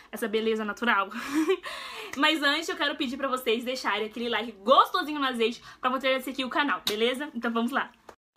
essa beleza natural. Mas antes eu quero pedir pra vocês deixarem aquele like gostosinho no azeite pra fortalecer aqui o canal, beleza? Então vamos lá.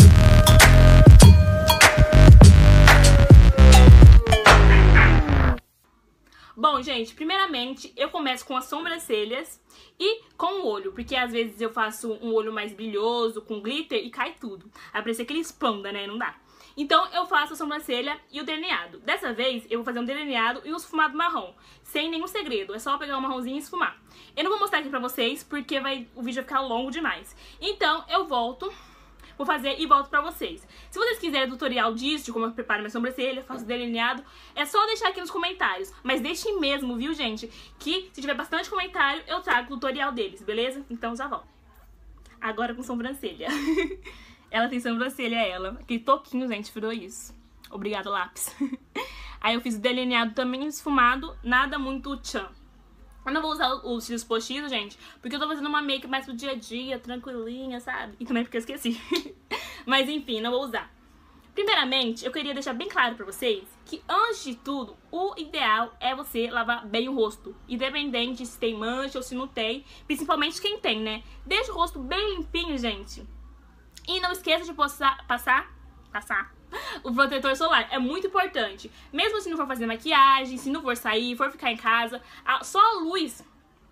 Bom, gente, primeiramente eu começo com as sobrancelhas e com o olho, porque às vezes eu faço um olho mais brilhoso, com glitter, e cai tudo. Vai parecer aquele panda, né? Não dá. Então eu faço a sobrancelha e o delineado. Dessa vez eu vou fazer um delineado e um esfumado marrom, sem nenhum segredo, é só pegar um marronzinho e esfumar. Eu não vou mostrar aqui pra vocês, porque o vídeo vai ficar longo demais. Então eu volto... Vou fazer e volto pra vocês. Se vocês quiserem tutorial disso, de como eu preparo minha sobrancelha, faço delineado, é só deixar aqui nos comentários. Mas deixem mesmo, viu, gente? Que se tiver bastante comentário, eu trago o tutorial deles, beleza? Então já volto. Agora com sobrancelha. Ela tem sobrancelha, ela. Aquele toquinho, gente, virou isso. Obrigada, lápis. Aí eu fiz o delineado também esfumado, nada muito tchan. Eu não vou usar os cílios postiços, gente, porque eu tô fazendo uma make mais pro dia a dia, tranquilinha, sabe? E também porque eu esqueci. Mas enfim, não vou usar. Primeiramente, eu queria deixar bem claro pra vocês que, antes de tudo, o ideal é você lavar bem o rosto. Independente se tem mancha ou se não tem, principalmente quem tem, né? Deixa o rosto bem limpinho, gente. E não esqueça de passar o protetor solar, é muito importante. Mesmo se não for fazer maquiagem, se não for sair, for ficar em casa, só a luz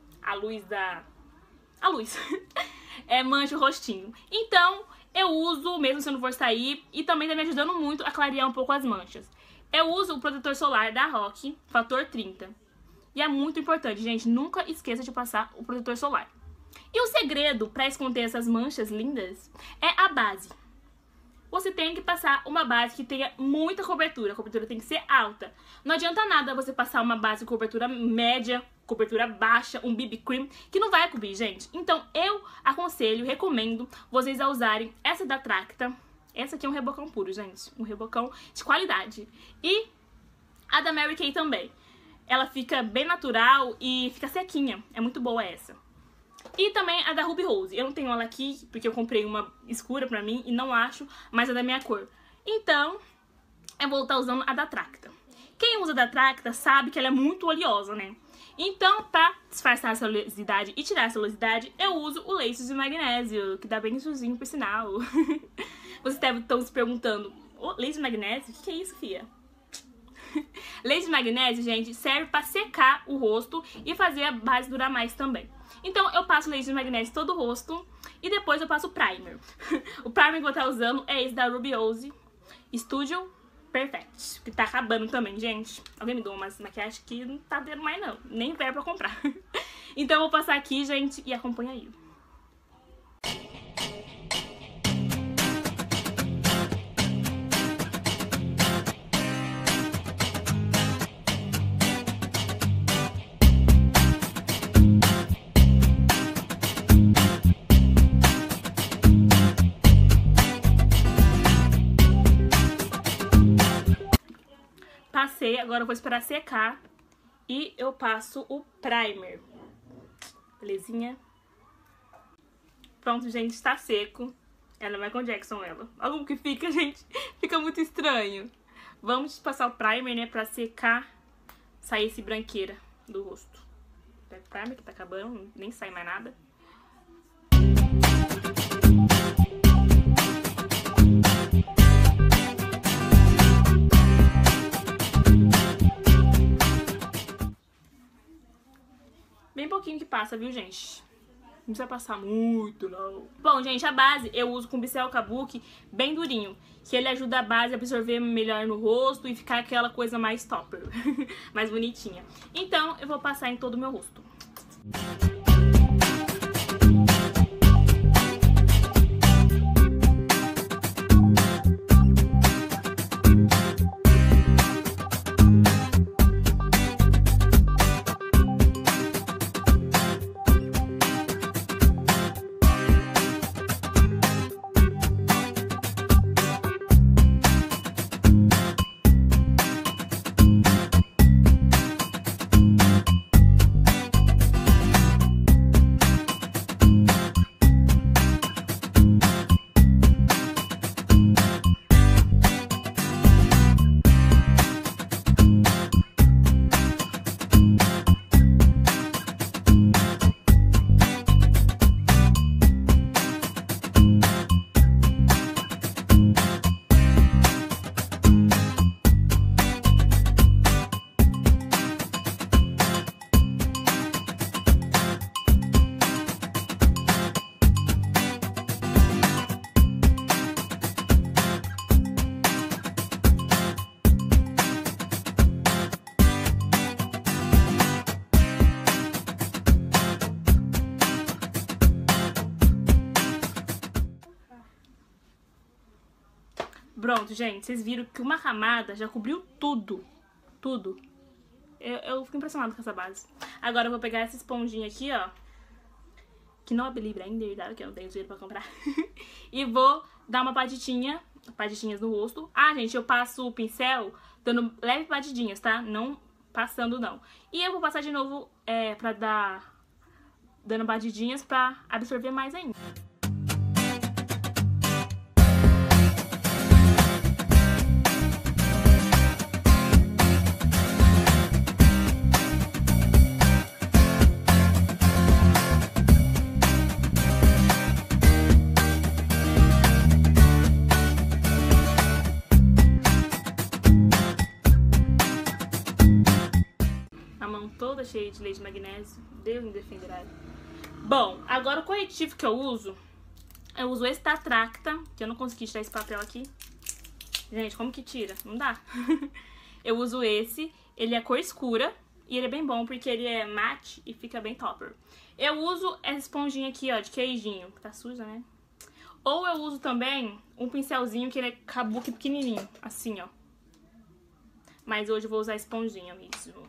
mancha o rostinho. Então, eu uso, mesmo se eu não for sair, e também tá me ajudando muito a clarear um pouco as manchas. Eu uso o protetor solar da Rock, fator 30. E é muito importante, gente, nunca esqueça de passar o protetor solar. E o segredo pra esconder essas manchas lindas é a base. Você tem que passar uma base que tenha muita cobertura. A cobertura tem que ser alta. Não adianta nada você passar uma base com cobertura média, cobertura baixa, um BB cream, que não vai cobrir, gente. Então eu aconselho, recomendo vocês a usarem essa da Tracta. Essa aqui é um rebocão puro, gente. Um rebocão de qualidade. E a da Mary Kay também. Ela fica bem natural e fica sequinha. É muito boa essa. E também a da Ruby Rose. Eu não tenho ela aqui, porque eu comprei uma escura pra mim e não acho mais a da minha cor. Então, eu vou estar usando a da Tracta. Quem usa a da Tracta sabe que ela é muito oleosa, né? Então, pra disfarçar essa oleosidade e tirar essa oleosidade, eu uso o Laces de Magnésio, que dá bem suzinho, por sinal. Vocês devem estar se perguntando, Lace de Magnésio? O que é isso, fia? Lace de Magnésio, gente, serve pra secar o rosto e fazer a base durar mais também. Então eu passo lace de magnésio todo o rosto e depois eu passo o primer. O primer que eu vou estar usando é esse da Ruby Rose Studio Perfect, que tá acabando também, gente. Alguém me deu uma maquiagem que não tá dando mais não, nem verbo pra comprar. Então eu vou passar aqui, gente, e acompanha aí. Passei, agora eu vou esperar secar e eu passo o primer. Belezinha? Pronto, gente, está seco. Ela é Michael Jackson, ela. Olha como que fica, gente. Fica muito estranho. Vamos passar o primer, né, pra secar, sair esse branqueira do rosto. Pega o primer que tá acabando, nem sai mais nada. Bem pouquinho que passa, viu, gente? Não precisa passar muito, não. Bom, gente, a base eu uso com o Bissell Kabuki bem durinho, que ele ajuda a base a absorver melhor no rosto e ficar aquela coisa mais topper, mais bonitinha. Então, eu vou passar em todo o meu rosto. Pronto, gente, vocês viram que uma camada já cobriu tudo. Tudo. Eu fico impressionada com essa base. Agora eu vou pegar essa esponjinha aqui, ó. Que não é Belly Blender, tá? Que eu não tenho dinheiro pra comprar. E vou dar uma patidinhas no rosto. Ah, gente, eu passo o pincel dando leve patidinhas, tá? Não passando, não. E eu vou passar de novo pra dar... dando batidinhas pra absorver mais ainda. A mão toda cheia de leite de magnésio. Deus me defenderá. Bom, agora o corretivo que eu uso esse da Tracta, que eu não consegui tirar esse papel aqui. Gente, como que tira? Não dá. Eu uso esse, ele é cor escura e ele é bem bom porque ele é mate e fica bem topper. Eu uso essa esponjinha aqui, ó, de queijinho, que tá suja, né? Ou eu uso também um pincelzinho que ele é kabuki pequenininho, assim, ó. Mas hoje eu vou usar a esponjinha mesmo.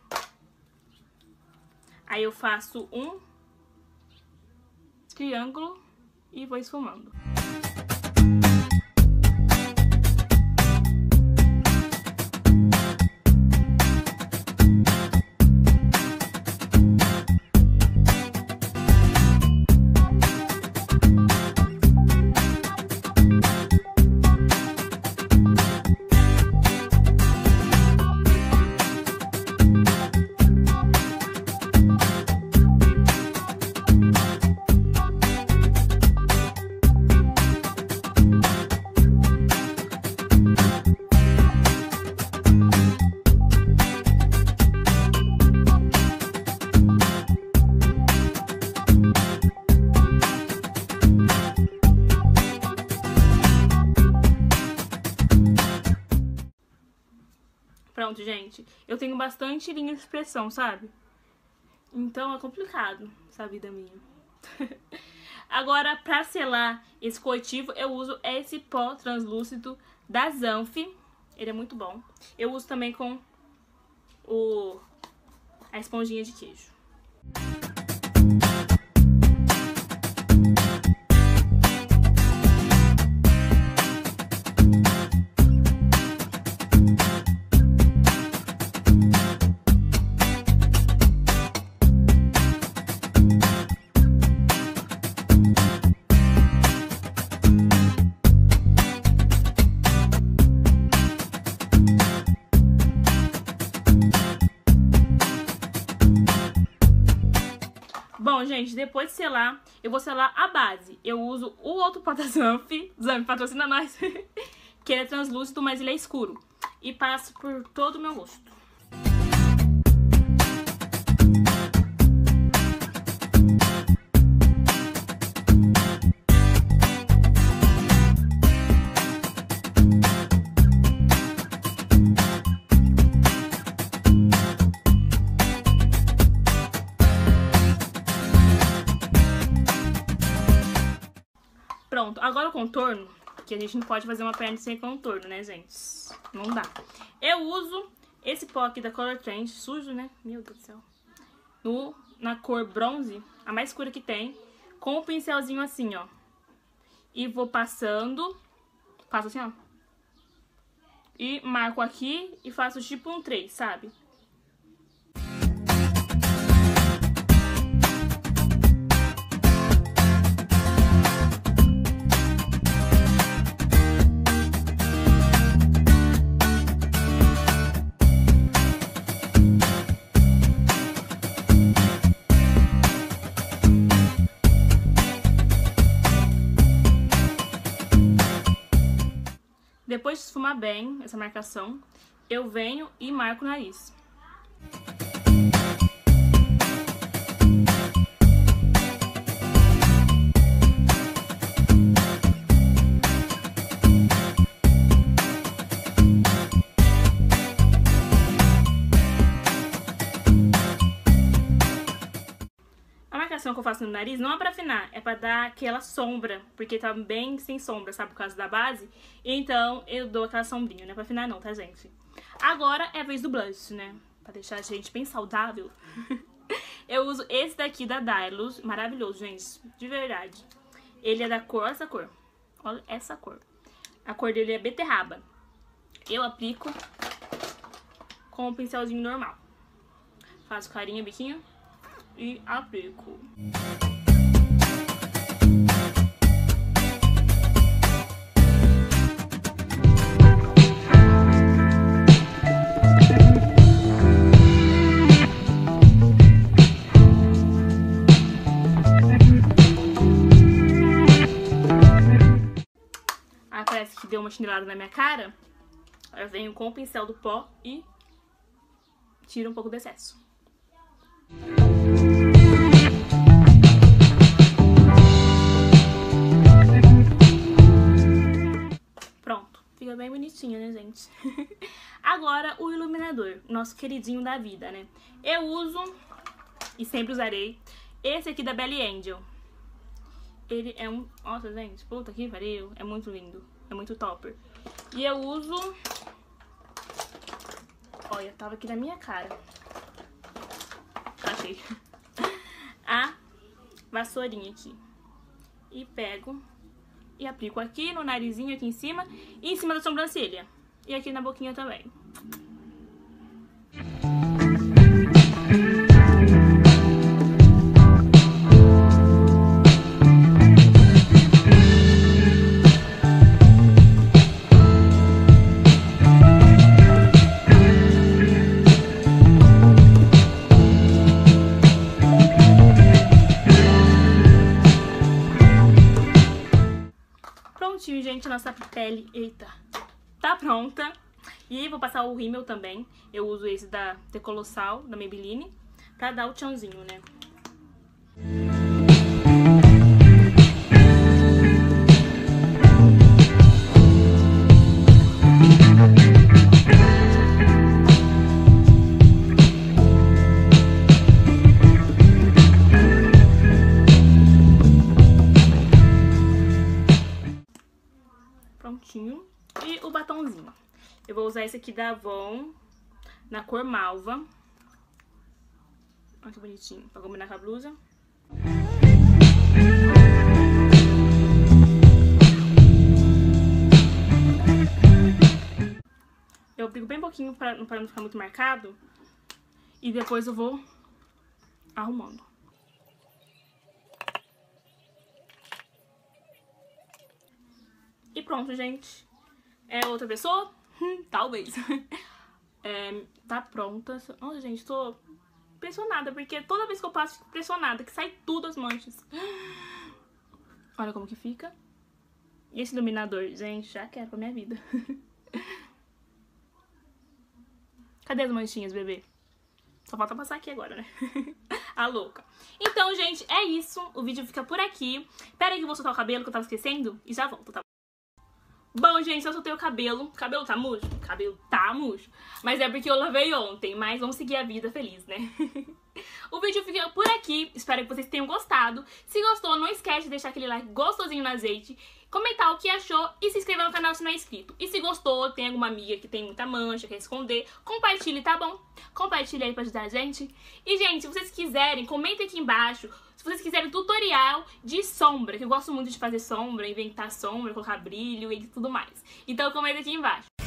Aí eu faço um triângulo e vou esfumando. Pronto, gente. Eu tenho bastante linha de expressão, sabe? Então é complicado essa vida minha. Agora, pra selar esse corretivo, eu uso esse pó translúcido da Zanf. Ele é muito bom. Eu uso também com a esponjinha de queijo. Bom, gente, depois de selar, eu vou selar a base. Eu uso o outro pó da Zanf, patrocina nós, que ele é translúcido, mas ele é escuro. E passo por todo o meu rosto. Pronto, agora o contorno, que a gente não pode fazer uma perna sem contorno, né, gente? Não dá. Eu uso esse pó aqui da Color Trend, sujo, né? Meu Deus do céu. Na cor bronze, a mais escura que tem, com o pincelzinho assim, ó. E vou passando, passo assim, ó. E marco aqui e faço tipo um 3, sabe? Depois de esfumar bem essa marcação, eu venho e marco o nariz. aplicação que eu faço no nariz não é pra afinar, é pra dar aquela sombra, porque tá bem sem sombra, sabe, por causa da base. Então eu dou aquela sombrinha, não é pra afinar não, tá, gente? Agora é a vez do blush, né? Pra deixar a gente bem saudável. Eu uso esse daqui da Dylos, maravilhoso, gente, de verdade. Ele é da cor, essa cor. Olha essa cor. A cor dele é beterraba. Eu aplico com o pincelzinho normal. Faço carinha, biquinho e aplico. Aí parece que deu uma chinelada na minha cara. Eu venho com o pincel do pó e tiro um pouco do excesso. Pronto, fica bem bonitinho, né, gente? Agora o iluminador, nosso queridinho da vida, né? Eu uso, e sempre usarei, esse aqui da Belly Angel. Ele é um... Nossa, gente, puta que pariu, é muito lindo, é muito topper. E eu uso... Olha, tava aqui na minha cara. Achei. A vassourinha aqui. E pego e aplico aqui no narizinho, aqui em cima. E em cima da sobrancelha. E aqui na boquinha também. Prontinho, gente, nossa pele, eita, tá pronta. E vou passar o rímel também. Eu uso esse da The Colossal, da Maybelline, pra dar o tchanzinho, né? Prontinho. E o batonzinho. Eu vou usar esse aqui da Avon, na cor malva. Olha que bonitinho, pra combinar com a blusa. Eu aplico bem pouquinho pra não ficar muito marcado. E depois eu vou arrumando. E pronto, gente. É outra pessoa? Talvez. Tá pronta. Nossa, gente, tô impressionada, porque toda vez que eu passo, fico impressionada, que sai tudo as manchas. Olha como que fica. E esse iluminador, gente, já quero pra minha vida. Cadê as manchinhas, bebê? Só falta passar aqui agora, né? A louca. Então, gente, é isso. O vídeo fica por aqui. Pera aí que eu vou soltar o cabelo, que eu tava esquecendo. E já volto, tá? Bom, gente, eu soltei o cabelo. O cabelo tá murcho? O cabelo tá murcho. Mas é porque eu lavei ontem. Mas vamos seguir a vida feliz, né? O vídeo fica por aqui. Espero que vocês tenham gostado. Se gostou, não esquece de deixar aquele like gostosinho no azeite. Comentar o que achou e se inscrever no canal se não é inscrito. E se gostou, tem alguma amiga que tem muita mancha, quer esconder, compartilhe, tá bom? Compartilhe aí pra ajudar a gente. E, gente, se vocês quiserem, comentem aqui embaixo. Se vocês quiserem tutorial de sombra, que eu gosto muito de fazer sombra, inventar sombra, colocar brilho e tudo mais. Então comenta aqui embaixo.